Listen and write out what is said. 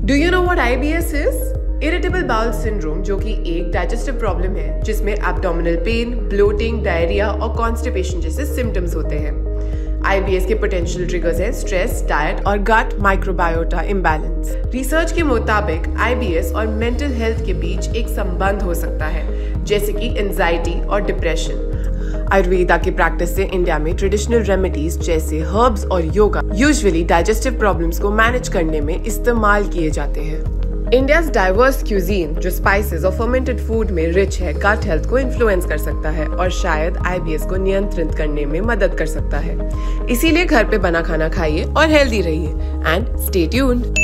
Do you know what IBS is? Irritable bowel syndrome, जो कि एक डाइजेस्टिव प्रॉब्लम है जिसमें एब्डोमिनल पेन, ब्लोटिंग, डायरिया और कॉन्स्टिपेशन जैसे सिम्टम्स होते हैं। IBS के पोटेंशियल ट्रिगर्स हैं स्ट्रेस, डाइट और गट माइक्रोबायोटा इम्बैलेंस। रिसर्च के मुताबिक IBS और मेंटल हेल्थ के बीच एक संबंध हो सकता है, जैसे कि एंजाइटी और डिप्रेशन। आयुर्वेदा की प्रैक्टिस से इंडिया में ट्रेडिशनल रेमेडीज जैसे हर्ब्स और योगा यूजुअली डाइजेस्टिव प्रॉब्लम्स को मैनेज करने में इस्तेमाल किए जाते हैं। इंडियाज डाइवर्स क्यूजीन, जो स्पाइसेस और फर्मेंटेड फूड में रिच है, गट हेल्थ को इन्फ्लुएंस कर सकता है और शायद IBS को नियंत्रित करने में मदद कर सकता है। इसीलिए घर पे बना खाना खाइए और हेल्दी रहिए एंड स्टे ट्यून्ड।